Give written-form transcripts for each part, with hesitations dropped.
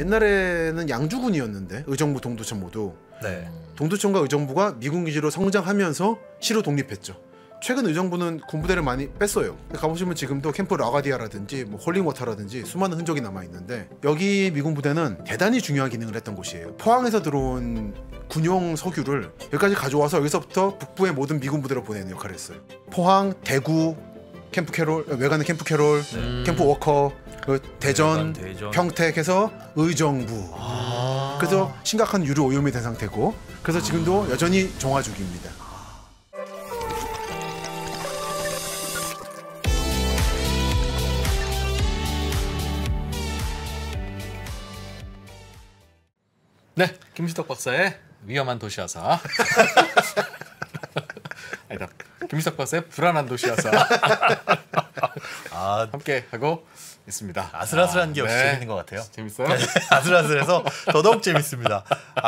옛날에는 양주군이었는데 의정부, 동두천 모두 네. 동두천과 의정부가 미군 기지로 성장하면서 시로 독립했죠. 최근 의정부는 군부대를 많이 뺐어요. 가보시면 지금도 캠프 라가디아라든지 뭐 홀링워터라든지 수많은 흔적이 남아있는데 여기 미군 부대는 대단히 중요한 기능을 했던 곳이에요. 포항에서 들어온 군용 석유를 여기까지 가져와서 여기서부터 북부의 모든 미군 부대로 보내는 역할을 했어요. 포항, 대구, 캠프 캐롤, 외관의 캠프 캐롤, 캠프 워커, 대전, 평택해서 의정부. 그래서 심각한 유류 오염이 된 상태고 그래서 지금도 여전히 정화 중입니다. 네, 김시덕 박사의 위험한 도시화사. 아니다, 김시덕 박사의 불안한 도시화사. 함께 하고 있습니다. 아슬아슬한 게 역시 네. 재밌는 것 같아요. 재밌어요? 아슬아슬해서 더더욱 재밌습니다.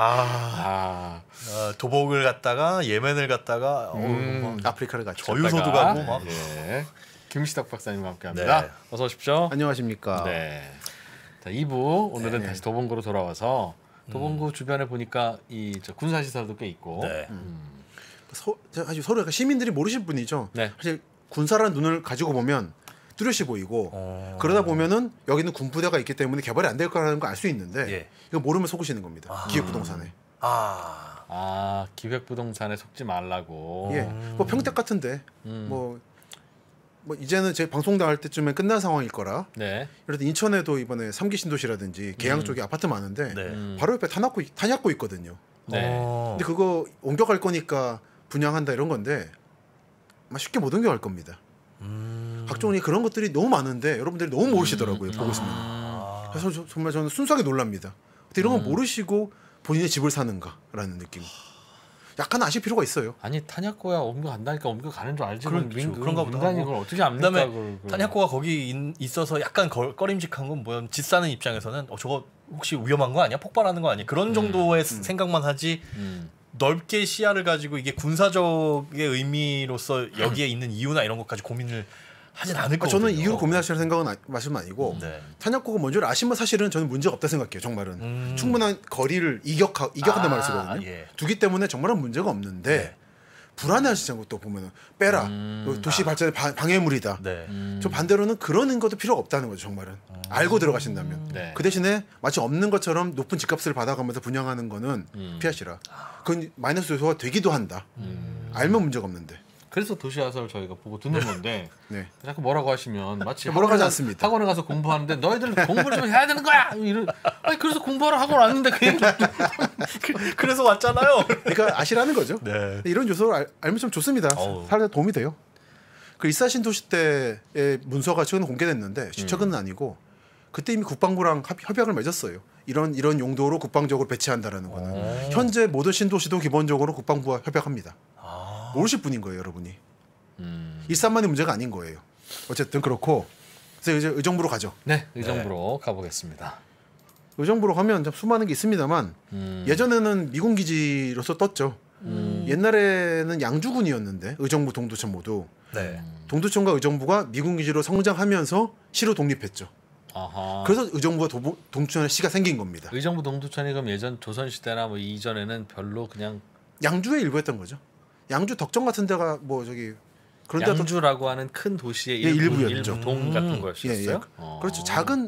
도복을 갔다가 예멘을 갔다가 아프리카를 갔죠. 저유소도 가고 막. 예. 김시덕 박사님과 함께합니다. 네. 어서 오십시오. 안녕하십니까. 네. 자, 2부 오늘은 네. 다시 도봉구로 돌아와서 도봉구 주변에 보니까 이 군사시설도 꽤 있고. 네. 사실 서로 약간 시민들이 모르실 분이죠. 네. 사실 군사라는 눈을 가지고 보면 뚜렷이 보이고 그러다 보면은 여기는 군부대가 있기 때문에 개발이 안 될 거라는 걸 알 수 있는데 예. 이거 모르면 속으시는 겁니다. 기획부동산에. 기획부동산에 속지 말라고. 예. 뭐 평택 같은데 뭐 이제는 제 방송 나갈 때쯤에 끝난 상황일 거라. 네. 그래도 인천에도 이번에 3기 신도시라든지 계양 쪽에 아파트 많은데 네. 바로 옆에 탄약고 있거든요. 네. 근데 그거 옮겨갈 거니까 분양한다 이런 건데 아마 쉽게 못 옮겨갈 겁니다. 각종의 그런 것들이 너무 많은데 여러분들이 너무 모르시더라고요. 보고 있으면. 그래서 정말 저는 순수하게 놀랍니다. 근데 이런 걸 모르시고 본인의 집을 사는가라는 느낌. 약간 아실 필요가 있어요. 아니 탄약고야 옮겨간다니까 옮겨가는 줄 알지. 그런가 보다. 민간이 그걸 어떻게 압니까? 그다음에 탄약고가 거기 있어서 약간 꺼림직한 건 뭐야? 집 사는 입장에서는 저거 혹시 위험한 거 아니야? 폭발하는 거 아니야? 그런 정도의 생각만 하지. 넓게 시야를 가지고 이게 군사적의 의미로서 여기에 있는 이유나 이런 것까지 고민을 하진 않을 거거든요. 저는 이유로 고민하실 생각은 말씀은 아니고 탄약고가 뭔지를 아시면 사실은 저는 문제가 없다 생각해요. 정말은 충분한 거리를 이격한다 말을 쓰거든요. 예. 두기 때문에 정말은 문제가 없는데 불안해하시는 것도 보면은 빼라 도시 발전에 방해물이다. 네. 저 반대로는 그러는 것도 필요가 없다는 거죠. 정말은 알고 들어가신다면 네. 그 대신에 마치 없는 것처럼 높은 집값을 받아가면서 분양하는 거는 피하시라. 그건 마이너스 요소가 되기도 한다. 알면 문제가 없는데. 그래서 도시화사를 저희가 보고 듣는 건데 네. 자꾸 뭐라고 하시면 마치 뭐라고 하지 않습니다. 학원에 가서 공부하는데 너희들 공부를 좀 해야 되는 거야. 아니 그래서 공부하러 학원 왔는데 그냥 그래서 왔잖아요. 그러니까 아시라는 거죠. 네. 이런 요소를 알면 좀 좋습니다. 살에 도움이 돼요. 그 이사신 도시 때의 문서가 최근 공개됐는데 최근은 아니고 그때 이미 국방부랑 협약을 맺었어요. 이런 용도로 국방적으로 배치한다라는 거는 현재 모든 신도시도 기본적으로 국방부와 협약합니다. 모르실 분인 거예요, 여러분이. 일산만의 문제가 아닌 거예요. 어쨌든 그렇고 그래서 이제 의정부로 가죠. 네, 의정부로 가보겠습니다. 의정부로 가면 수많은 게 있습니다만 예전에는 미군 기지로서 떴죠. 옛날에는 양주군이었는데 의정부, 동두천 모두 동두천과 의정부가 미군 기지로 성장하면서 시로 독립했죠. 아하. 그래서 의정부가 동두천에 시가 생긴 겁니다. 의정부 동두천이 그럼 예전 조선 시대나 뭐 이전에는 별로 그냥 양주의 일부였던 거죠. 양주 덕정 같은 데가 뭐 저기 그런 데가 양주라고 하는 큰 도시의 일부였죠. 일부 동 같은 거였어요. 그렇죠. 작은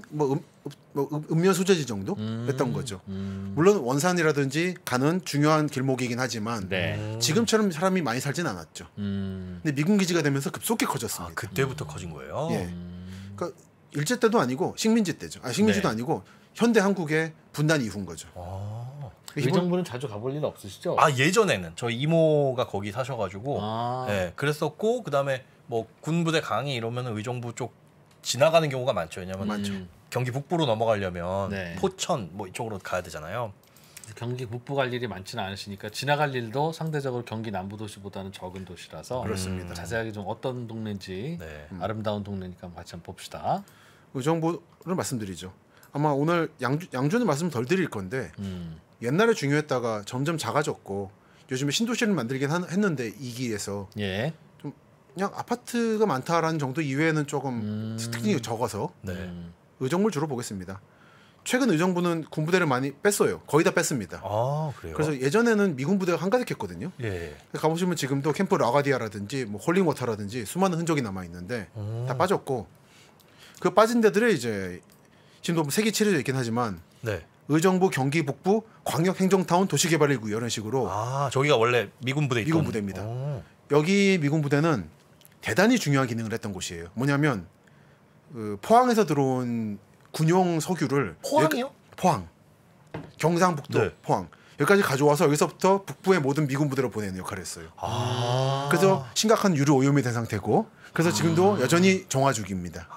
음료 수제지 정도 했던 거죠. 물론 원산이라든지 가는 중요한 길목이긴 하지만 지금처럼 사람이 많이 살진 않았죠. 근데 미군 기지가 되면서 급속히 커졌습니다. 그때부터 커진 거예요. 예. 그러니까 일제 때도 아니고 식민지 때죠. 식민지도 아니고 현대 한국의 분단 이후인 거죠. 의정부는 자주 가볼 일 없으시죠? 예전에는 저희 이모가 거기 사셔가지고 그랬었고 그다음에 뭐 군부대 강의 이러면 의정부 쪽 지나가는 경우가 많죠. 왜냐면 경기 북부로 넘어가려면 포천 뭐 이쪽으로 가야 되잖아요. 경기 북부 갈 일이 많지는 않으시니까 지나갈 일도 상대적으로 경기 남부 도시보다는 적은 도시라서 그렇습니다. 자세하게 좀 어떤 동네인지 아름다운 동네니까 같이 한번 봅시다. 의정부를 말씀드리죠. 아마 오늘 양주는 말씀 덜 드릴 건데 옛날에 중요했다가 점점 작아졌고 요즘에 신도시를 만들긴 했는데 2기에서 좀 그냥 아파트가 많다라는 정도 이외에는 조금 특징이 적어서 의정부를 주로 보겠습니다. 최근 의정부는 군부대를 많이 뺐어요. 거의 다 뺐습니다. 아 그래요? 그래서 예전에는 미군 부대가 한가득했거든요. 예. 가보시면 지금도 캠프 라가디아라든지 뭐 홀링워터라든지 수많은 흔적이 남아 있는데 다 빠졌고 그 빠진 데들에 이제 지금도 색이 칠해져 있긴 하지만 네. 의정부 경기 북부 광역행정타운 도시개발1구 이런 식으로 아 저기가 원래 미군 부대 있던 미군 부대입니다. 오. 여기 미군 부대는 대단히 중요한 기능을 했던 곳이에요. 뭐냐면 그 포항에서 들어온 군용 석유를 포항이요? 포항 경상북도 네. 포항 여기까지 가져와서 여기서부터 북부의 모든 미군 부대로 보내는 역할을 했어요. 아. 그래서 심각한 유류 오염이 된 상태고 그래서 지금도 여전히 정화중입니다.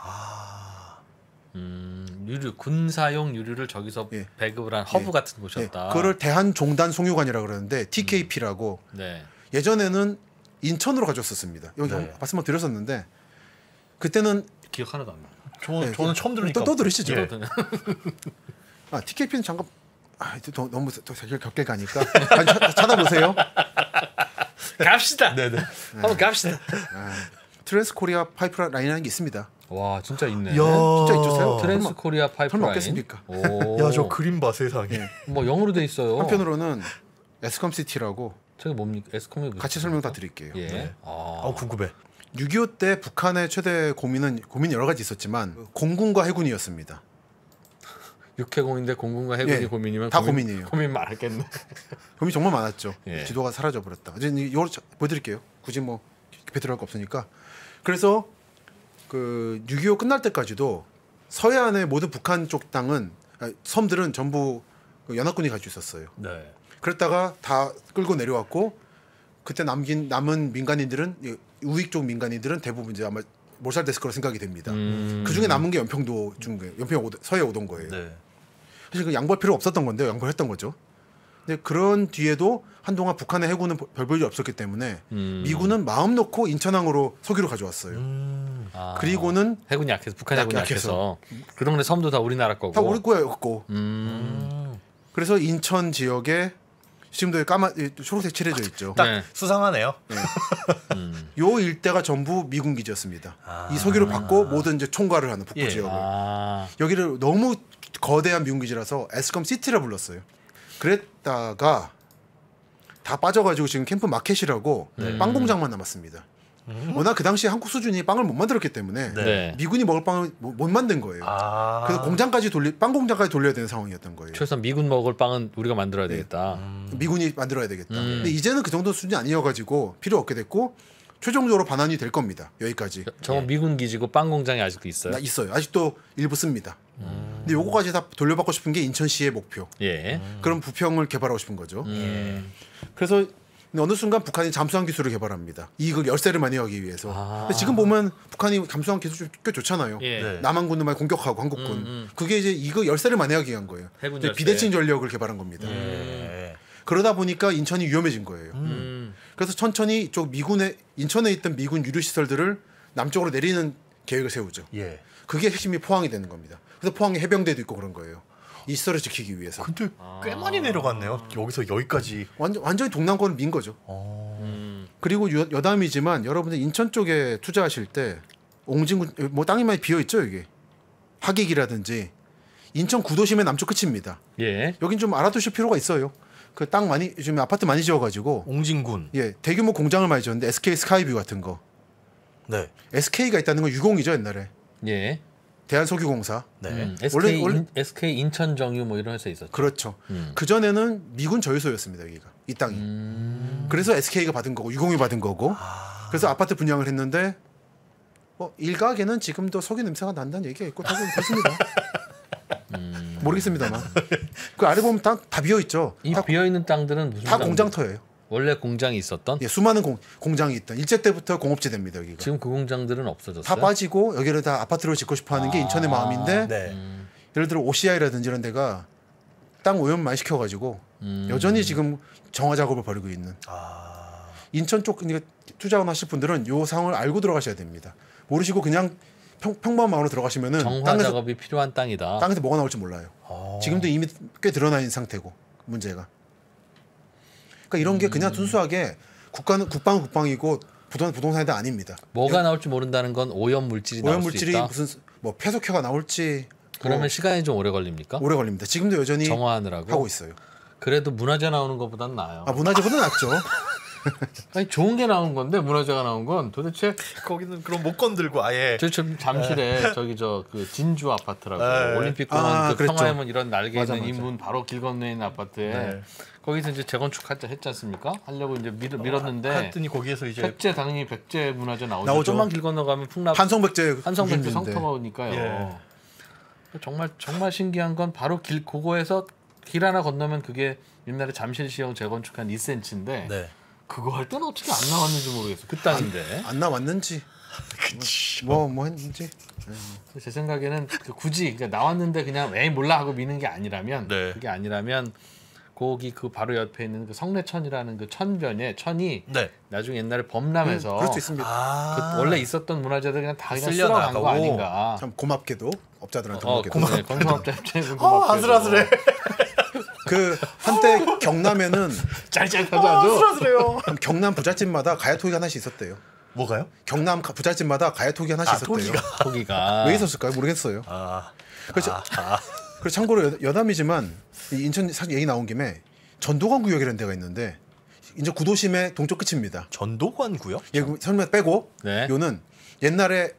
유류 군사용 유류를 저기서 예. 배급을 한 허브 같은 곳이었다. 그거를 대한종단 송유관이라고 그러는데 TKP라고 네. 예전에는 인천으로 가져왔었습니다. 여기 네. 말씀을 드렸었는데 그때는 기억 하나도 안 나. 저는 처음 들으니까 또 들으시죠. 예. 아 TKP는 잠깐 너무 격게 가니까 찾아보세요. 갑시다. 네네. 한번 갑시다. 트랜스코리아 파이프라인이라는 게 있습니다. 와 진짜 있네. 야 진짜 있었어요. 트랜스코리아 파이프라인. 설마 없겠습니까? 야저 그림 봐 세상에. 뭐 영어로 돼 있어요. 한편으로는 에스컴시티라고 저게 뭡니까? 에스컴이 같이 설명 다 드릴게요. 예. 네. 아, 궁금해. 6.25 때 북한의 최대 고민 여러 가지 있었지만 공군과 해군이었습니다. 육해공인데 공군과 해군이 예, 고민이면 다 고민이에요. 고민 많았겠네. 고민이 정말 많았죠. 예. 지도가 사라져 버렸다. 이제 이걸 보여드릴게요. 굳이 뭐 깊이 들어갈 거 없으니까. 그래서 그 6.25 끝날 때까지도 서해안의 모든 북한 쪽 땅은 섬들은 전부 연합군이 가지고 있었어요. 네. 그랬다가 다 끌고 내려왔고 그때 남은 민간인들은 우익 쪽 민간인들은 대부분 이제 아마 몰살됐을 거라 생각이 됩니다. 그 중에 남은 게 연평도 중에 연평 서해 오던 거예요. 네. 사실 그 양보할 필요 없었던 건데 양보를 했던 거죠. 근데 그런 뒤에도 한동안 북한의 해군은 별 볼일 없었기 때문에 미군은 마음 놓고 인천항으로 석유를 가져왔어요. 아, 그리고는 해군이 약해서 북한 해군이 약해서. 약해서 그 동네 섬도 다 우리나라 거고. 다 우리 거였고 음. 그래서 인천 지역에 지금도 초록색 칠해져 있죠. 딱 네. 수상하네요. 요 일대가 전부 미군 기지였습니다. 아. 이 석유를 받고 모든 이제 총괄을 하는 북부 예. 지역을. 아, 여기를 너무 거대한 미군 기지라서 에스컴 시티라 불렀어요. 그랬다가 다 빠져가지고 지금 캠프 마켓이라고 빵 공장만 남았습니다. 워낙 그 당시에 한국 수준이 빵을 못 만들었기 때문에 네. 네. 미군이 먹을 빵을 못 만든 거예요. 아. 그래서 빵 공장까지 돌려야 되는 상황이었던 거예요. 최소한 미군 먹을 빵은 우리가 만들어야 되겠다. 미군이 만들어야 되겠다. 근데 이제는 그 정도 수준이 아니어가지고 필요 없게 됐고 최종적으로 반환이 될 겁니다. 여기까지. 저거 미군 기지고 빵 공장이 아직도 있어요. 있어요. 아직도 일부 씁니다. 근데 요거까지 다 돌려받고 싶은 게 인천시의 목표. 예. 그런 부평을 개발하고 싶은 거죠. 음. 그래서 어느 순간 북한이 잠수함 기술을 개발합니다. 이익을 열세를 많이 하기 위해서. 아. 근데 지금 보면 북한이 잠수함 기술 꽤 좋잖아요. 예. 네. 남한군을 많이 공격하고 한국군. 그게 이제 이거 열세를 만회하기 위한 거예요. 해군 근데 열세. 비대칭 전력을 개발한 겁니다. 예. 그러다 보니까 인천이 위험해진 거예요. 음. 그래서 천천히 이쪽 인천에 있던 미군 유류 시설들을 남쪽으로 내리는 계획을 세우죠. 예. 그게 핵심이 포항이 되는 겁니다. 그래서 포항에 해병대도 있고 그런 거예요. 이 시설을 지키기 위해서. 근데 꽤 많이 내려갔네요. 여기서 여기까지. 완전히 동남권을 민 거죠. 그리고 여담이지만 여러분들 인천 쪽에 투자하실 때 옹진군 뭐 땅이 많이 비어 있죠 이게 하객이라든지 인천 구도심의 남쪽 끝입니다. 예. 여긴 좀 알아두실 필요가 있어요. 그 땅 많이 요즘 아파트 많이 지어가지고 옹진군. 예 대규모 공장을 많이 지었는데 SK 스카이뷰 같은 거 네. SK가 있다는 건 유공이죠 옛날에 예. 대한석유공사. 네. SK 인천 정유 뭐 이런 회사 있었죠. 그렇죠. 그 전에는 미군 저유소였습니다 여기가 이 땅이. 그래서 SK가 받은 거고 유공이 받은 거고. 그래서 아파트 분양을 했는데 일각에는 지금도 석유 냄새가 난다는 얘기가 있고 그렇습니다. 모르겠습니다만 그 아래 보면 다 비어 있죠. 이 비어 있는 땅들은 무슨 다 땅들? 공장터예요. 원래 공장이 있었던? 예, 수많은 공장이 있던 일제 때부터 공업지대입니다 여기가. 지금 그 공장들은 없어졌어요. 다 빠지고 여기를 다 아파트로 짓고 싶어하는 게 인천의 마음인데 네. 예를 들어 OCI라든지 이런 데가 땅 오염 많이 시켜가지고 여전히 지금 정화 작업을 벌이고 있는 인천 쪽 그러니까 투자원 하실 분들은 요 상황을 알고 들어가셔야 됩니다. 모르시고 그냥 평범한 마음으로 들어가시면은 정화 작업이 필요한 땅이다. 땅에서 뭐가 나올지 몰라요. 지금도 이미 꽤 드러나 있는 상태고 문제가. 그러니까 이런 게 그냥 순수하게 국가는 국방이고 부동산이 아닙니다. 뭐가 나올지 모른다는 건 오염 물질이 나올 오염 수 물질이 있다. 무슨 뭐 폐석회가 나올지 그러면 시간이 좀 오래 걸립니까? 오래 걸립니다. 지금도 여전히 정화하느라고 하고 있어요. 그래도 문화재 나오는 것보단 나아요. 문화재보다 낫죠. 아니 좋은 게 나온 건데 문화재가 나온 건 도대체 거기는 그럼 못 건들고 아예. 저 지금 잠실에 저기 그 진주 아파트라고 네. 올림픽 공원 그 그랬죠. 평화의 문 이런 날개 맞아, 있는 이 맞아. 문 바로 길 건너에 있는 아파트에 네. 거기서 이제 재건축 했지 않습니까? 하려고 이제 밀었는데 했더니 거기에서 이제 백제 당연히 백제 문화재 나오죠. 나오죠. 좀만 길 건너가면 풍납 한성백제 한성백제 구심지인데. 성터니까요. 예. 정말 신기한 건 바로 길 그거에서 길 하나 건너면 그게 옛날에 잠실시형 재건축한 2cm인데 네. 그거 할 때는 어떻게 안 나왔는지 모르겠어. 그 땅인데. 안 나왔는지 뭐 했는지. 제 생각에는 굳이 그러니까 나왔는데 그냥 에이 몰라 하고 미는 게 아니라면 네. 그게 아니라면 거기 그 바로 옆에 있는 그 성내천이라는 그 천변에 천이 네. 나중에 옛날에 범람해서 그럴 수 있습니다. 그 원래 있었던 문화재들 그냥 다 그냥 쓸려 쓸어간 거 나가고. 아닌가. 참 고맙게도 업자들한테 네, 건설업자 입장에서 아슬아슬해. 그 한때 경남에는 짤짤하죠 아주. 아슬아슬해요. 경남 부잣집마다 가야토기가 하나씩 있었대요. 뭐가요? 경남 부잣집마다 가야토기 하나씩 있었대요. 거기가 왜 있었을까요? 모르겠어요. 그렇죠. 그리고 참고로 여담이지만 이 인천 사실 얘기 나온 김에 전도관 구역이라는 데가 있는데 인천 구도심의 동쪽 끝입니다. 전도관 구역? 예, 설명 빼고 네. 요는 옛날에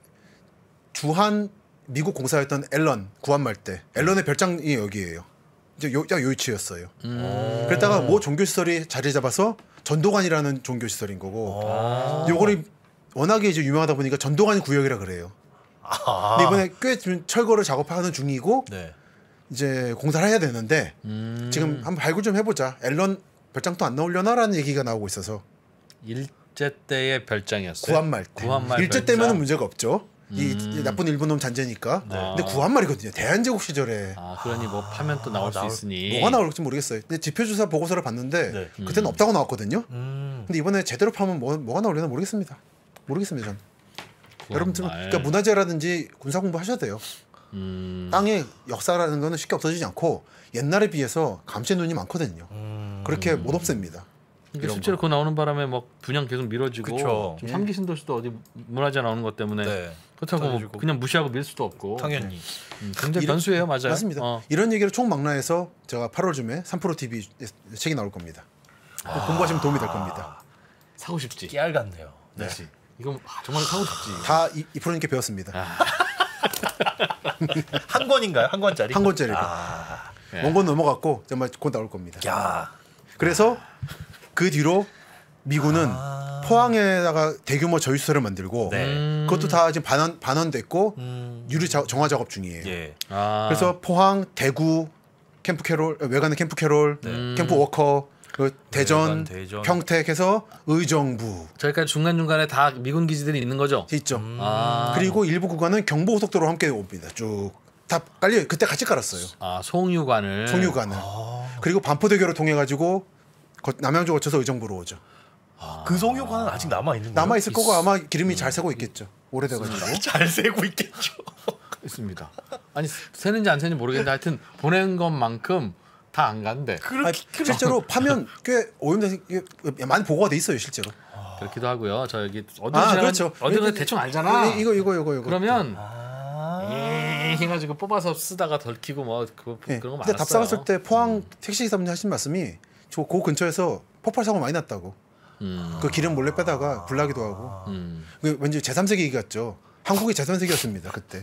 주한 미국 공사였던 앨런 구한말 때 앨런의 별장이 여기예요. 이제 요 위치였어요. 그랬다가 모 종교 시설이 자리 잡아서 전도관이라는 종교 시설인 거고 요거를 워낙에 이제 유명하다 보니까 전도관 구역이라 그래요. 근데 이번에 꽤 지금 철거를 작업하는 중이고 네. 이제 공사를 해야 되는데 지금 한번 발굴 좀 해보자. 앨런 별장도 안 나오려나라는 얘기가 나오고 있어서 일제 때의 별장이었어요. 구한말 때. 구한말 일제 별장. 때면은 문제가 없죠. 이 나쁜 일본놈 잔재니까. 근데 구한말이거든요. 대한제국 시절에 그러니 뭐 파면 또 나올 수 있으니. 뭐가 나올지 모르겠어요. 근데 지표조사 보고서를 봤는데 네. 그때는 없다고 나왔거든요. 근데 이번에 제대로 파면 뭐가 나오려나 모르겠습니다. 전. 여러분들 그러니까 문화재라든지 군사 공부 하셔야 돼요. 땅의 역사라는 거는 쉽게 없어지지 않고 옛날에 비해서 감시의 눈이 많거든요. 그렇게 못 없앱니다. 그러니까 실제로 그거 나오는 바람에 막 분양 계속 미뤄지고 그쵸. 지금 3기 신도시도 어디 문화재 나오는 것 때문에 네. 그렇다고 뭐 떨어지고. 그냥 무시하고 밀 수도 없고 당연히. 굉장히 변수예요. 맞아요. 맞습니다. 이런 얘기를 총망라해서 제가 8월쯤에 3프로 TV 책이 나올 겁니다. 공부하시면 도움이 될 겁니다. 사고 싶지. 깨알 같네요. 네. 그렇지. 이건 정말 사고 싶지. 다 이프로님께 배웠습니다. 한 권인가요? 한 권짜리? 한 권짜리. 네. 원권 넘어갔고 정말 곧 나올 겁니다. 야. 그래서 그 뒤로 미군은 포항에다가 대규모 저유시설을 만들고 네. 그것도 다 지금 반원됐고 유리 정화 작업 중이에요. 예. 그래서 포항, 대구, 캠프 캐롤, 외관의 캠프 캐롤, 캠프 워커, 그 대전, 대전. 평택해서 의정부 저기까지 중간 중간에 다 미군 기지들이 있는 거죠. 있죠. 그리고 일부 구간은 경부고속도로 함께 옵니다. 쭉 다 깔려 그때 같이 깔았어요. 송유관을. 송유관을. 그리고 반포대교를 통해 가지고 남양주 거쳐서 의정부로 오죠. 그 송유관은 아직 남아 있는 거예요? 남아 있을 거고 아마 기름이 잘 새고 있겠죠. 오래돼가지고. 잘 세고 있겠죠. 있습니다. 아니 새는지 안 새는지 모르겠는데 하여튼 보낸 것만큼 다 안 간대. 실제로 파면 꽤 오염돼 많이 보고가 돼 있어요 실제로. 그렇기도 하고요. 저 여기 어디 그렇죠. 어디가 대충 알잖아. 이거. 그러면 해가지고 뽑아서 쓰다가 덜키고 뭐 그런 거 근데 많았어요. 답사 갔을 때 포항 택시 기사분이 하신 말씀이 저 그 근처에서 폭발 사고 많이 났다고. 그 기름 몰래 빼다가 불나기도 하고. 그 왠지 제3세기 같죠. 한국이 제3세기였습니다 그때.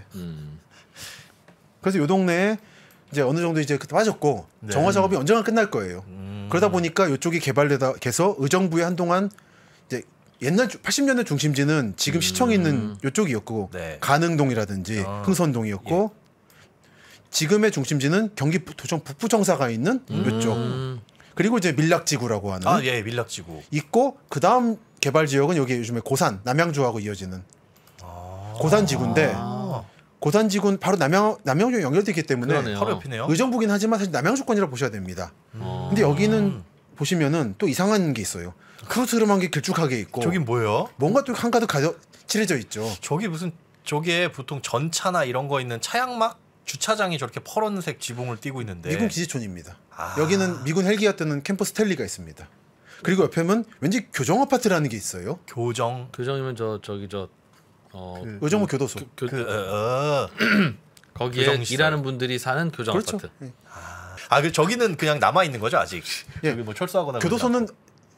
그래서 요 동네에 이제 어느 정도 이제 그때 빠졌고 정화 작업이 언젠가 끝날 거예요. 그러다 보니까 이쪽이 개발돼서 의정부에 한동안 이제 옛날 80년대 중심지는 지금 시청이 있는 이쪽이었고 네. 가능동이라든지 흥선동이었고 지금의 중심지는 경기 도청 북부청사가 있는 이쪽 그리고 이제 밀락지구라고 하는 예, 밀락지구. 있고 그 다음 개발 지역은 여기 요즘에 고산 남양주하고 이어지는 고산지구인데 고산지구는 바로 남양주에 연결되기 때문에 그러네요. 바로 옆이네요. 의정부긴 하지만 사실 남양주권이라 보셔야 됩니다. 근데 여기는 보시면은 또 이상한 게 있어요. 크루스름한 게 길쭉하게 있고 저긴 뭐예요? 뭔가 또 한가득 칠해져 있죠. 저기 무슨 저기에 보통 전차나 이런 거 있는 차양막 주차장이 저렇게 퍼런색 지붕을 띄고 있는데 미군 기지촌입니다. 여기는 미군 헬기가 뜨는 캠프 스텔리가 있습니다. 그리고 옆에는 왠지 교정 아파트라는 게 있어요. 교정 교정이면 저기 의정부 교도소. 거기에 교정시설. 일하는 분들이 사는 교정 그렇죠. 아파트. 예. 그 저기는 그냥 남아 있는 거죠 아직. 예. 여기 뭐 철수하거나 교도소는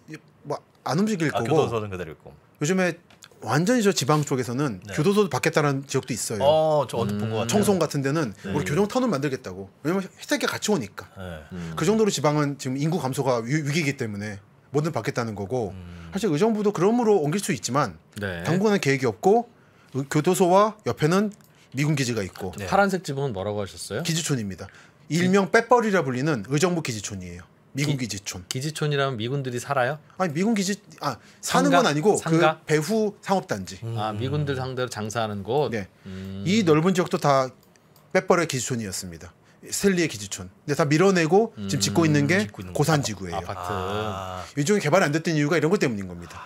뭐 안 움직일 거고 교도소는 그대로 있고. 요즘에 완전히 저 지방 쪽에서는 네. 교도소도 받겠다는 지역도 있어요. 저 어디 본거 같아요. 청송 같은 데는 네. 우리 교정타운을 만들겠다고. 왜냐면 혜택이 같이 오니까. 네. 그 정도로 지방은 지금 인구 감소가 위기이기 때문에 뭐든 받겠다는 거고. 사실 의정부도 그럼으로 옮길 수 있지만 네. 당분간 계획이 없고 교도소와 옆에는 미군 기지가 있고 네. 파란색 지붕은 뭐라고 하셨어요? 기지촌입니다. 일명 빼버리라 불리는 의정부 기지촌이에요. 미군 기지촌. 기지촌이라면 미군들이 살아요? 아니 미군 기지 사는 상가? 건 아니고 상가? 그 배후 상업단지. 아 미군들 상대로 장사하는 곳. 네. 이 넓은 지역도 다 빼버려 기지촌이었습니다. 스탠리의 기지촌. 근데 다 밀어내고 지금 짓고 있는 게 짓고 있는 고산지구예요. 아파트. 이쪽에 개발이 안 됐던 이유가 이런 것 때문인 겁니다.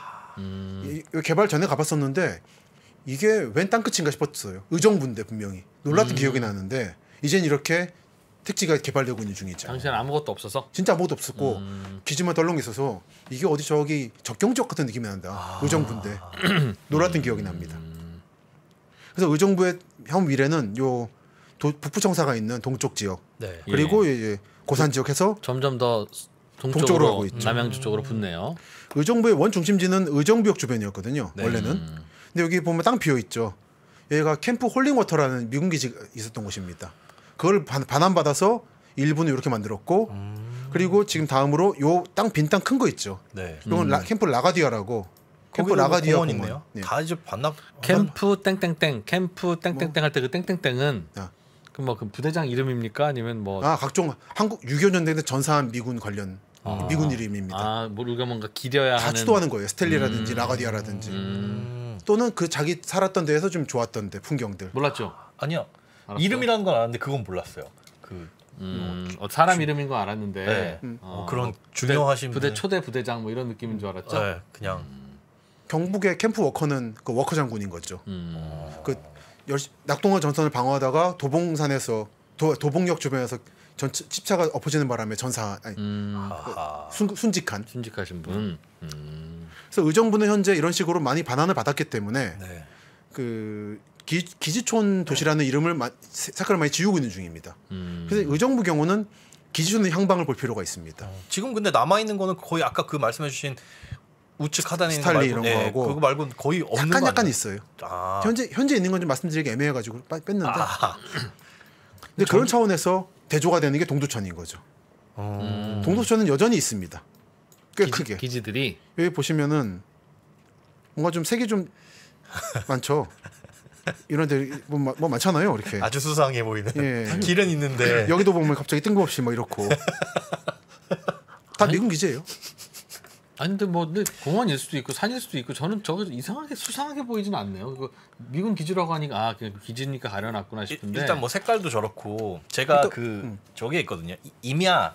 이 개발 전에 가봤었는데 이게 웬 땅끝인가 싶었어요. 의정부인데 분명히 놀랐던 기억이 나는데 이젠 이렇게 택지가 개발되고 있는 중이죠. 당시에는 아무것도 없어서. 진짜 아무것도 없었고 기지만 덜렁 있어서 이게 어디 저기 적경 지역 같은 느낌이 난다. 의정부인데 놀랐던 기억이 납니다. 그래서 의정부의 향후 미래는 요 북부 청사가 있는 동쪽 지역 네. 그리고 이제 고산 지역에서 점점 더 동쪽으로 동쪽으로 가고 있죠. 남양주 쪽으로 붙네요. 의정부의 원 중심지는 의정부역 주변이었거든요. 네. 원래는. 근데 여기 보면 땅 비어 있죠. 여기가 캠프 홀링워터라는 미군 기지가 있었던 곳입니다. 그걸 반환받아서 일부는 이렇게 만들었고 그리고 지금 다음으로 요 땅 빈 땅 큰 거 있죠. 네. 이건 캠프 라가디아라고 캠프 거기도 라가디아 공원 공원. 있네요. 네. 다 이제 반납. 캠프 땡땡땡 캠프 땡땡땡 할 때 그 땡땡땡은 아. 그 뭐 그 부대장 이름입니까 아니면 뭐 각종 한국 6.25 전쟁 때 전사한 미군 관련 미군 이름입니다. 뭐 우리가 뭔가 기려야 다 하는 추도하는 거예요. 스텔리라든지 라가디아라든지 또는 그 자기 살았던 데에서 좀 좋았던 데 풍경들. 몰랐죠. 아니요. 알았어요? 이름이라는 건 알았는데 그건 몰랐어요. 그 사람 이름인 거 알았는데 네. 그런 중요하신 부대 분은- 초대 부대장 뭐 이런 느낌인 줄 알았죠. 네, 그냥 경북의 캠프 워커는 그 워커 장군인 거죠. 그 낙동강 전선을 방어하다가 도봉산에서 도봉역 주변에서 집차가 엎어지는 바람에 아하. 순직한. 순직하신 분. 그래서 의정부는 현재 이런 식으로 많이 반환을 받았기 때문에 네. 그 기지촌 도시라는 이름을 색깔을 많이 지우고 있는 중입니다. 그래서 의정부 경우는 기지촌의 향방을 볼 필요가 있습니다. 지금 근데 남아 있는 거는 거의 아까 그 말씀해주신 우측 하단에 있는 거 스탈리 말고, 이런 거 하고 그거 말고는 거의 없는 거 약간 아니에요? 있어요. 아. 현재 있는 건 좀 말씀드리기 애매해가지고 뺐는데. 아. 근데 그런 차원에서 대조가 되는 게 동두천인 거죠. 동두천은 여전히 있습니다. 꽤 크게. 기지들이 여기 보시면은 뭔가 좀 색이 좀 많죠. 이런데 뭐 많잖아요, 이렇게. 아주 수상해 보이는 예. 길은 있는데 여기도 보면 갑자기 뜬금없이 뭐 이렇고. 다 미군 기지예요. 아니 근데 뭐 근데 공원일 수도 있고 산일 수도 있고 저는 저거 이상하게 수상하게 보이지는 않네요. 그 미군 기지라고 하니까 그냥 기지니까 가려놨구나 싶은데 일단 뭐 색깔도 저렇고 제가 저게 있거든요. 임야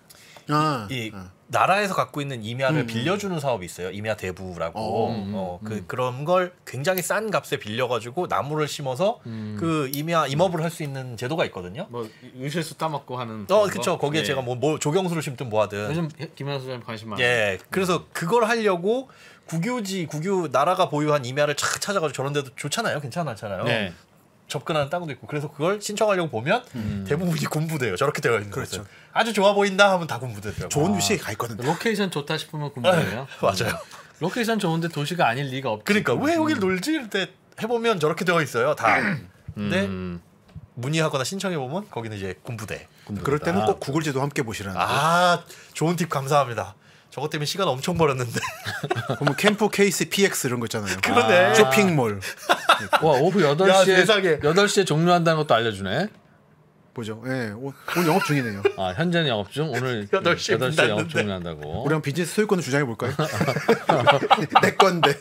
나라에서 갖고 있는 임야를 빌려주는 사업이 있어요. 임야 대부라고. 그런 걸 굉장히 싼 값에 빌려가지고 나무를 심어서 그 임야 임업을 할 수 있는 제도가 있거든요. 뭐 유실수 따먹고 하는. 그렇죠. 거기에 예. 제가 뭐 조경수를 심든 뭐하든. 요즘 김현수 님 관심 많아요. 예. 그래서 그걸 하려고 국유 나라가 보유한 임야를 착 찾아가지고 저런 데도 좋잖아요. 괜찮잖아요. 네. 접근하는 땅도 있고 그래서 그걸 신청하려고 보면 대부분이 군부대요. 저렇게 되어 있는 그렇죠. 곳은. 아주 좋아 보인다 하면 다 군부대더라고요. 좋은 위치에 가 있거든요. 로케이션 좋다 싶으면 군부예요. 맞아요. 로케이션 좋은데 도시가 아닐 리가 없지. 그러니까 왜 여길 놀지? 이때 해보면 저렇게 되어 있어요. 다. 근데 문의하거나 신청해 보면 거기는 이제 군부대. 그럴 때는 꼭 구글 지도 함께 보시라는 거. 좋은 팁 감사합니다. 저것 때문에 시간 엄청 벌었는데. 보면 캠프 케이스 PX 이런 거 있잖아요. 그러네. 쇼핑몰. 와 오후 야, 8시에 세상에. 8시에 종료한다는 것도 알려주네. 보죠. 예. 오늘 영업 중이네요. 현재는 영업 중. 오늘 8시에 8시에 영업 닫는데. 종료한다고. 우리 한번 비즈니스 소유권을 주장해 볼까요? 내 건데.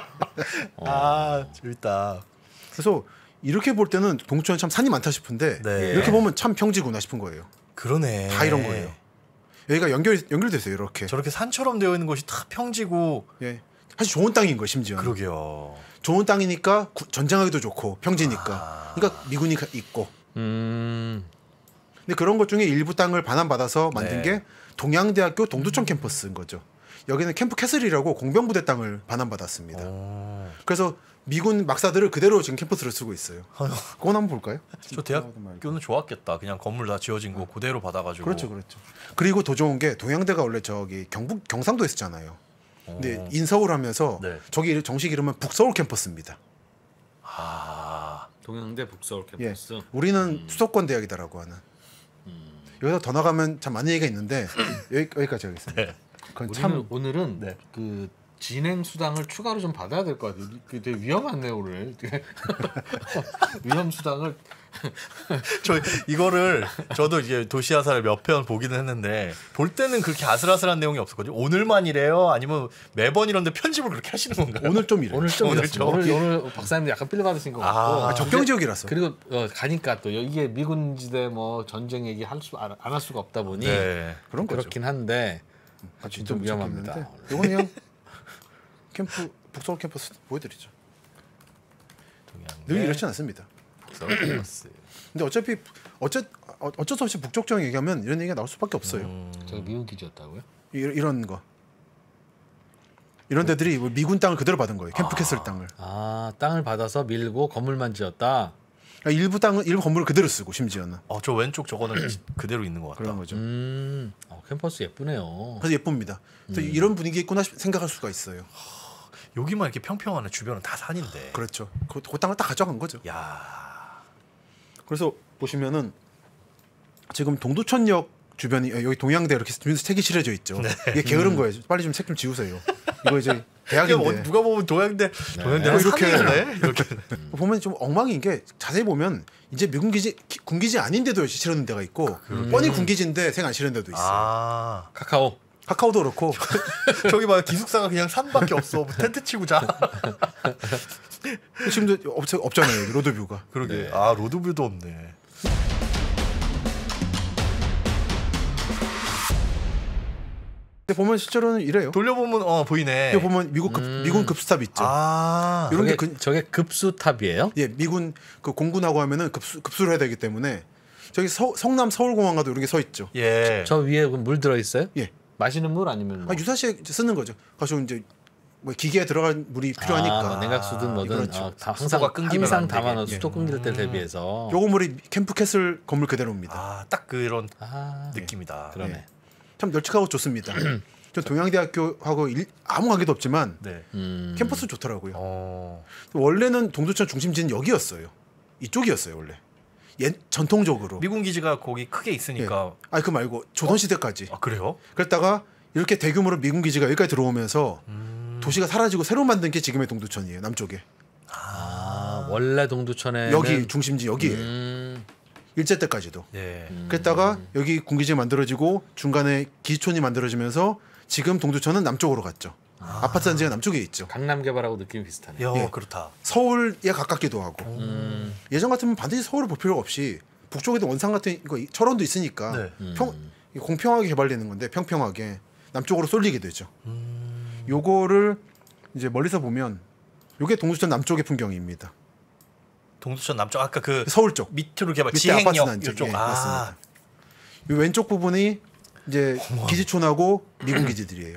재밌다. 그래서 이렇게 볼 때는 동천에 참 산이 많다 싶은데 네. 이렇게 보면 참 평지구나 싶은 거예요. 그러네. 다 이런 거예요. 여기가 연결됐어요. 이렇게. 저렇게 산처럼 되어 있는 곳이 다 평지고. 예. 사실 좋은 땅인 거 심지어. 그러게요. 좋은 땅이니까 전쟁하기도 좋고 평지니까. 그러니까 미군이 있고. 근데 그런 것 중에 일부 땅을 반환받아서 만든 네. 게 동양대학교 동두천 캠퍼스인 거죠. 여기는 캠프 캐슬이라고 공병부대 땅을 반환받았습니다. 그래서 미군 막사들을 그대로 지금 캠퍼스로 쓰고 있어요. 그건 한번 볼까요? 저 대학교는 좋았겠다. 그냥 건물 다 지어진 거 그대로 받아가지고. 그렇죠. 그리고 더 좋은 게 동양대가 원래 저기 경상도에 있었잖아요. 근데 인서울 하면서 네. 저기 정식 이름은 북서울 캠퍼스입니다. 동양대 북서울 캠퍼스. 우리는 수도권 대학이다라고 하는. 여기서 더 나가면 참 많은 얘기가 있는데 여기까지 하겠습니다. 네. 그건 우리는 참 오늘은 네. 그 진행 수당을 추가로 좀 받아야 될 것 같아요. 그 되게 위험하네요 오늘. 위험 수당을 저 이거를 저도 이제 도시아사를 몇 편 보기는 했는데 볼 때는 그렇게 아슬아슬한 내용이 없었거든요. 오늘만이래요? 아니면 매번 이런데 편집을 그렇게 하시는 건가요? 오늘 좀 이래요. 오늘 좀 오늘 이랬어요. 오늘 박사님 약간 필 받으신 것 같고. 아, 적경 지역이라서. 그리고 가니까 또 이게 미군지대 뭐 전쟁 얘기 안 할 수가 없다 보니 네. 그런 거죠. 그렇긴 한데 진짜 좀 위험합니다. 이건 그냥 캠프 북서울 캠퍼스 보여드리죠. 늘 이렇진 않습니다. 북서울 캠퍼스. 근데 어차피 어쩔 수 없이 북쪽 지역 얘기하면 이런 얘기가 나올 수밖에 없어요. 저기 미군 기지였다고요? 이런 거. 이런 데들이 뭐 미군 땅을 그대로 받은 거예요. 캠프 캐슬 땅을. 땅을 받아서 밀고 건물만 지었다. 그러니까 일부 건물을 그대로 쓰고 심지어는 저 왼쪽 저거는 그대로 있는 것 같다. 그런 거죠. 캠퍼스 예쁘네요. 그래서 예쁩니다. 그래서 이런 분위기 있구나 생각할 수가 있어요. 여기만 이렇게 평평하네. 주변은 다 산인데. 그렇죠. 그 땅을 딱 가져간 거죠. 야. 그래서 보시면은 지금 동두천역 주변이 여기 동양대 이렇게 책이 칠해져 있죠. 이게 게으른 거예요. 빨리 좀 책 좀 지우세요. 이거 이제 대학인데 누가 보면 동양대 동양대는 이렇게 산이네. 이렇게. 보면 좀 엉망인 게 자세히 보면 이제 미군 기지 군기지 아닌데도 실은 데가 있고 뻔히 군기지인데 생 안 실은 데도 있어요. 아. 카카오도 그렇고 저기 봐 기숙사가 그냥 산밖에 없어. 뭐 텐트 치고 자. 지금도 없잖아요. 여기 로드뷰가. 그러게. 네. 아 로드뷰도 없네. 근데 보면 실제로는 이래요. 돌려보면 보이네. 여기 보면 미군 급수탑 있죠. 아. 이런 게 저게 급수탑이에요? 예, 미군 그 공군하고 하면은 급수를 해야 되기 때문에 저기 성남 서울공항가도 이런 게 서 있죠. 예. 저 위에 물 들어 있어요? 예. 마시는 물 아니면 뭐? 유사시에 쓰는 거죠. 가서 이제 뭐 기계에 들어간 물이 필요하니까. 뭐 냉각수든 뭐든 그렇죠. 수도가 끊기면 안 되게. 담아놓은 수도 끊길 때 대비해서. 요거 물이 캠프 캐슬 건물 그대로입니다. 딱 그런 아, 느낌이다. 그러네. 참 널찍하고 좋습니다. 전 동양대학교하고 아무 관계도 없지만 네. 캠퍼스 좋더라고요. 어. 원래는 동두천 중심지는 여기였어요. 이쪽이었어요 원래. 전통적으로. 미군 기지가 거기 크게 있으니까. 그 말고 조선시대까지. 아 그래요? 그랬다가 이렇게 대규모로 미군 기지가 여기까지 들어오면서 도시가 사라지고 새로 만든 게 지금의 동두천이에요. 남쪽에. 원래 동두천에 여기 중심지 여기에요. 일제 때까지도. 네. 그랬다가 여기 군기지 만들어지고 중간에 기지촌이 만들어지면서 지금 동두천은 남쪽으로 갔죠. 아파트 단지가 남쪽에 있죠. 강남 개발하고 느낌이 비슷하네요. 야 그렇다. 서울에 가깝기도 하고. 예전 같으면 반드시 서울을 볼 필요가 없이 북쪽에도 원산 같은 거 철원도 있으니까 네. 공평하게 개발되는 건데 평평하게 남쪽으로 쏠리게 되죠. 요거를 이제 멀리서 보면 요게 동두천 남쪽의 풍경입니다. 동두천 남쪽 아까 그 서울 쪽 밑으로 개발 밑에 아파트 지행역 단지. 이쪽. 예, 맞습니다. 요 왼쪽 부분이 이제 기지촌하고 미군 기지들이에요.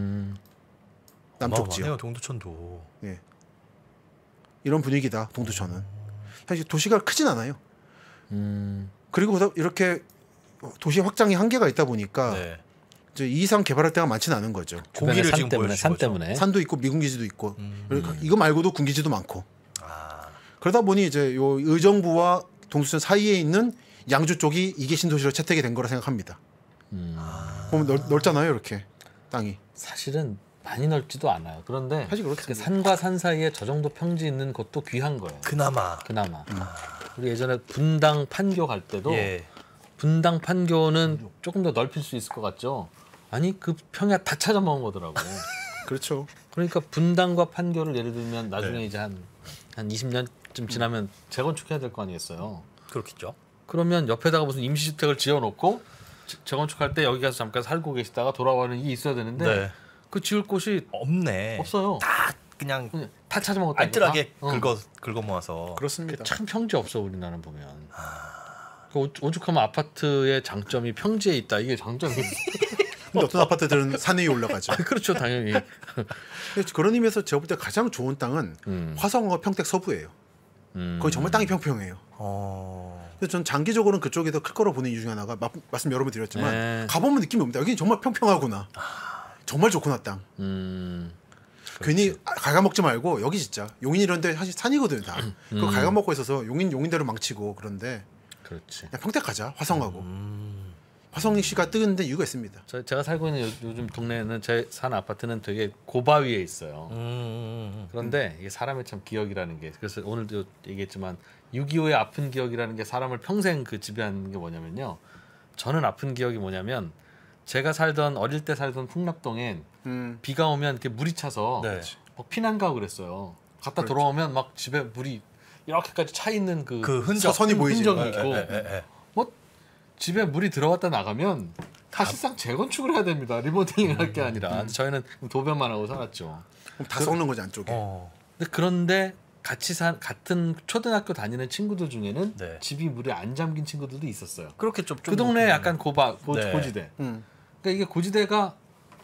남쪽 지역. 어마어마하네요, 동두천도. 예. 이런 분위기다 동두천은. 사실 도시가 크진 않아요. 그리고 이렇게 도시 확장이 한계가 있다 보니까 네. 이제 이 이상 개발할 때가 많지는 않은 거죠. 고기를 산 지금 때문에 보여주신 산 거죠. 때문에. 산도 있고 미군 기지도 있고 이거 말고도 군 기지도 많고. 아. 그러다 보니 이제 요 의정부와 동두천 사이에 있는 양주 쪽이 이게 신도시로 채택이 된 거라 생각합니다. 보면 넓잖아요, 이렇게 땅이. 사실은 많이 넓지도 않아요. 그런데 사실 그렇죠. 그 산과 산 사이에 저 정도 평지 있는 것도 귀한 거예요. 그나마. 우리 예전에 분당 판교 갈 때도 예. 분당 판교는 조금 더 넓힐 수 있을 것 같죠. 아니 그 평야 다 찾아먹은 거더라고. 그렇죠. 그러니까 분당과 판교를 예를 들면 나중에 네. 이제 한 20년쯤 지나면 재건축해야 될 거 아니겠어요. 그렇겠죠. 그러면 옆에다가 무슨 임시주택을 지어놓고 재건축할 때 여기 가서 잠깐 살고 계시다가 돌아와는 이 있어야 되는데 네. 그 지을 곳이 없네. 없어요. 다 그냥 다 찾아먹었다. 알뜰하게 긁어 모아서. 그렇습니다. 참 평지 없어 우리나라는 보면. 그 오죽하면 아파트의 장점이 평지에 있다. 이게 장점이. 근데 어떤 아파트들은 산 위에 올라가죠. 그렇죠, 당연히. 그런 의미에서 제가 볼 때 가장 좋은 땅은 화성과 평택 서부예요. 거기 정말 땅이 평평해요. 그래서 전 장기적으로는 그쪽이 더 클 거로 보는 이유 중에 하나가 말씀 여러 번 드렸지만 네. 가보면 느낌이 옵니다. 여기는 정말 평평하구나. 정말 좋구나 땅. 괜히 갉아먹지 말고 여기 진짜 용인 이런 데 사실 산이거든요 다. 그거 갉아먹고 있어서 용인대로 망치고 그런데 그렇지. 그냥 평택 가자 화성하고. 화성시가 뜨는데 이유가 있습니다. 제가 살고 있는 요즘 동네에는 제 사는 아파트는 되게 고바위에 있어요. 그런데 이게 사람의 참 기억이라는 게 그래서 오늘도 얘기했지만 6.25의 아픈 기억이라는 게 사람을 평생 그 지배하는 게 뭐냐면요. 저는 아픈 기억이 뭐냐면 제가 어릴 때 살던 풍납동엔 비가 오면 이렇게 물이 차서 네. 막 피난 가고 그랬어요. 갔다 그렇죠. 돌아오면 막 집에 물이 이렇게까지 차 있는 그 흔적 선이 보이지. 흔적이 있고 예. 뭐 집에 물이 들어왔다 나가면 사실상 재건축을 해야 됩니다. 리모델링 할 게 아니라 저희는 도배만 하고 살았죠. 그럼 다 썩는 거지 안쪽에. 그런데 같은 초등학교 다니는 친구들 중에는 네. 집이 물에 안 잠긴 친구들도 있었어요. 그렇게 좀 그 동네 약간 네. 고지대. 그러니까 이게 고지대가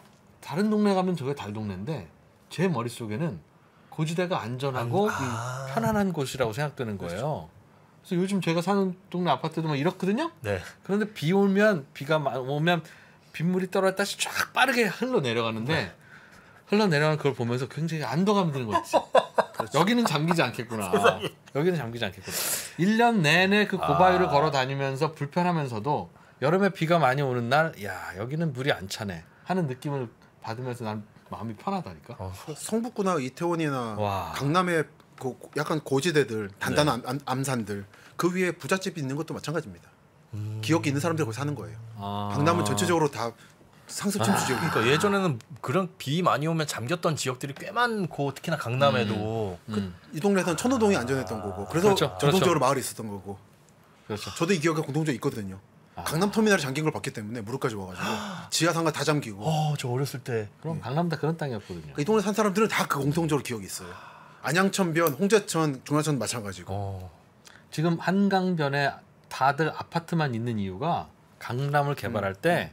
다른 동네 가면 저게 달 동네인데 제 머릿속에는 고지대가 안전하고 편안한 곳이라고 생각되는 거예요. 그래서 요즘 제가 사는 동네 아파트도 막 이렇거든요. 네. 그런데 비 오면 오면 빗물이 떨어졌다시 쫙 빠르게 흘러 내려가는데 흘러내려가는 그걸 보면서 굉장히 안도감이 드는 거지. 여기는 잠기지 않겠구나. 여기는 잠기지 않겠구나. 1년 내내 그 고바위를 걸어 다니면서 불편하면서도 여름에 비가 많이 오는 날, 야 여기는 물이 안 차네 하는 느낌을 받으면서 난 마음이 편하다니까. 성북구나 이태원이나 와. 강남의 약간 고지대들 단단한 암산들 그 위에 부잣집이 있는 것도 마찬가지입니다. 기억이 있는 사람들이 거기 사는 거예요. 강남은 전체적으로 다 상습 침수 지역이니까. 그러니까 예전에는 그런 비 많이 오면 잠겼던 지역들이 꽤 많고 특히나 강남에도 이 동네에서는 천호동이 안전했던 거고 그래서 그렇죠. 전통적으로 마을이 있었던 거고. 그렇죠. 저도 이 기억에 공통적으로 있거든요. 강남 터미널이 잠긴 걸 봤기 때문에 무릎까지 와가지고 지하상가 다 잠기고. 저 어렸을 때 그럼 강남 다 그런 땅이었거든요. 그러니까 이 동네 산 사람들은 다 그 공통적으로 기억이 있어요. 안양천변, 홍제천, 중화천 마찬가지고. 지금 한강변에 다들 아파트만 있는 이유가 강남을 개발할 때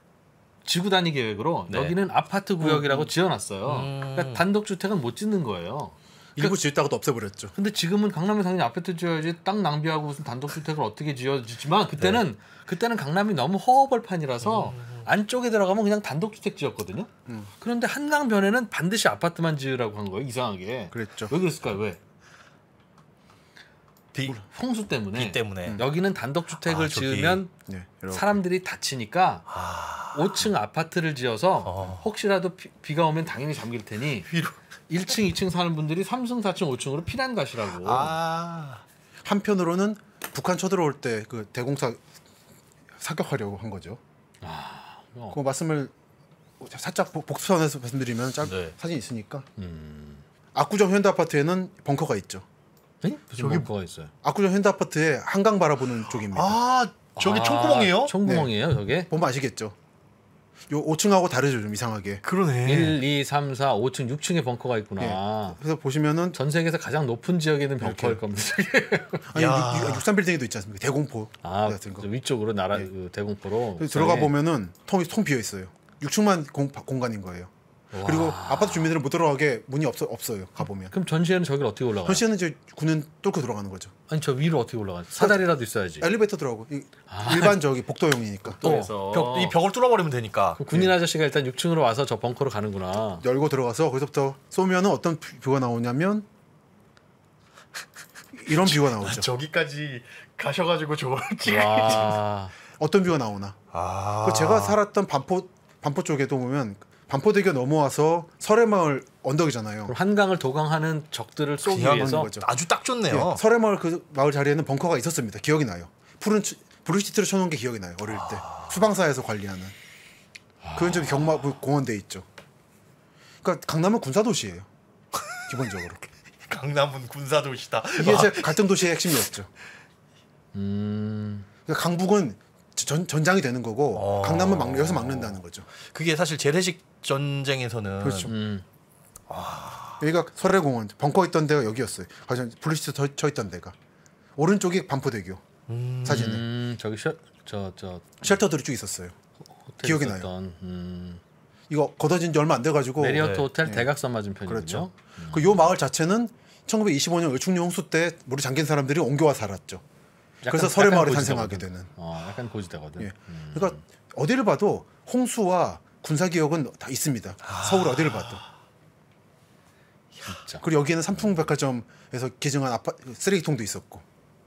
지구단위 계획으로 네. 여기는 아파트 구역이라고 지어놨어요. 그러니까 단독주택은 못 짓는 거예요. 일부 지었다가도 없애버렸죠. 근데 지금은 강남에 당연히 아파트 지어야지 땅 낭비하고 무슨 단독주택을 어떻게 지어지지만 그때는 강남이 너무 허허벌판이라서 안쪽에 들어가면 그냥 단독주택 지었거든요. 그런데 한강변에는 반드시 아파트만 지으라고 한 거예요. 이상하게. 그랬죠. 왜 그랬을까요? 왜? 비 홍수 때문에. 비 때문에. 여기는 단독주택을 저기. 지으면 네, 이렇게. 사람들이 다치니까 5층 아파트를 지어서 혹시라도 비가 오면 당연히 잠길 테니 1층, 2층 사는 분들이 3층, 4층, 5층으로 피난 가시라고. 한편으로는 북한 쳐들어올 때 그 대공사 사격하려고 한 거죠. 그 말씀을 살짝 복수선에서 말씀드리면 네. 사진 있으니까. 압구정 현대아파트에는 벙커가 있죠. 네? 무슨 벙커가 있어요? 압구정 현대아파트에 한강 바라보는 쪽입니다. 저기 총구멍이에요? 총구멍이에요, 저게? 보면 아시겠죠. 요 5층하고 다르죠, 좀 이상하게. 그러네. 1, 2, 3, 4, 5층, 6층에 벙커가 있구나. 예. 그래서 보시면은 전 세계에서 가장 높은 지역에 있는 벙커일 겁니다. 아니 63빌딩에도 있지 않습니까? 대공포 같은 거. 위쪽으로 그 대공포로. 들어가 보면은 통 비어 있어요. 6층만 공간인 거예요. 그리고 아파트 주민들은 못 들어가게 문이 없어요. 가 보면. 그럼 전시회는 저기를 어떻게 올라가요? 현시에는 이제 군은 뚫고 들어가는 거죠. 아니 저 위로 어떻게 올라가요? 사다리라도 있어야지. 엘리베이터 들어가고 일반 저기 복도형이니까 복도에서. 이 벽을 뚫어버리면 되니까. 그럼 군인 아저씨가 일단 6층으로 와서 저 벙커로 가는구나. 열고 들어가서 거기서부터 쏘면은 어떤 뷰가 나오냐면 이런 뷰가 나오죠. 저기까지 가셔가지고 저걸 와. 어떤 뷰가 나오나. 그 제가 살았던 반포 쪽에도 보면 반포대교 넘어와서 설해마을 언덕이잖아요. 그럼 한강을 도강하는 적들을 쏘기 그냥 위해서 하는 거죠. 아주 딱 좋네요. 예, 설해마을 그 마을 자리에는 벙커가 있었습니다. 기억이 나요. 블루시트를 쳐놓은 게 기억이 나요. 어릴 때 수방사에서 관리하는. 그건 좀 경마공원돼 있죠. 그러니까 강남은 군사도시예요. 기본적으로. 강남은 군사도시다. 이게 제 갈등 도시의 핵심이었죠. 그러니까 강북은 전장이 되는 거고 강남은 여기서 막는다는 거죠. 그게 사실 재래식 전쟁에서는 그렇죠. 여기가 설해공원 벙커 있던 데가 여기였어요. 블루시트 쳐 있던 데가 오른쪽이 반포대교 사진에 저기 저 쉘터들이 쭉 있었어요. 기억이 나요. 이거 걷어진 지 얼마 안 돼가지고 메리어트 네. 호텔 네. 대각선 맞은편이군요. 그렇죠. 그 요 마을 자체는 1925년 을충령 홍수 때 물에 잠긴 사람들이 옮겨와 살았죠. 그래서 설해 마을이 탄생하게 되는. 약간 고지대거든. 예. 그러니까 어디를 봐도 홍수와 군사 기억은 다 있습니다. 서울 어디를 봐도. 진짜. 그리고 여기는 삼풍백화점에서 개정한 쓰레기통도 있었고.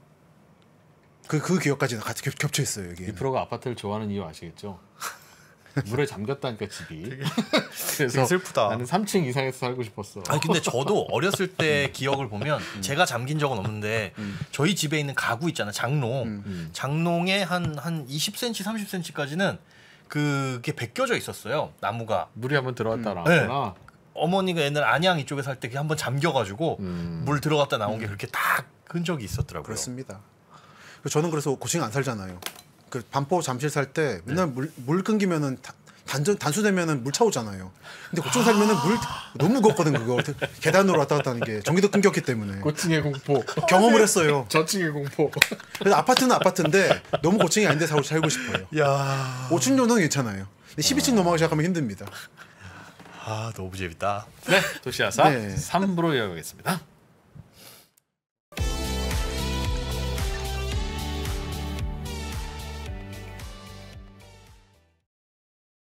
그 기억까지 같이 겹쳐 있어요 여기. 이 프로가 아파트를 좋아하는 이유 아시겠죠? 물에 잠겼다니까 집이. 그래서 되게 슬프다. 나는 3층 이상에서 살고 싶었어. 아니 근데 저도 어렸을 때 기억을 보면 제가 잠긴 적은 없는데 저희 집에 있는 가구 있잖아요. 장롱. 장롱에 한 20cm, 30cm까지는 그게 벗겨져 있었어요. 나무가. 물이 한번 들어갔다 나왔구나. 어머니가 옛날 안양 이쪽에 살 때 한번 잠겨가지고 물 들어갔다 나온 게 그렇게 딱 흔적이 있었더라고요. 그렇습니다. 저는 그래서 고층 안 살잖아요. 그 반포 잠실 살 때 맨날 물 끊기면은 단수되면은 물 차오잖아요. 근데 고층 살면은 물 너무 무겁거든 그거. 계단으로 왔다 갔다 하는 게 전기도 끊겼기 때문에. 고층의 공포. 경험을 했어요. 저층의 공포. 그래서 아파트는 아파트인데 너무 고층이 아닌데 살고 싶어요. 야, 5층 정도는 괜찮아요. 근데 12층 넘어가기 시작하면 힘듭니다. 아 너무 재밌다. 네, 도시아사 네. 3부로 이어가겠습니다.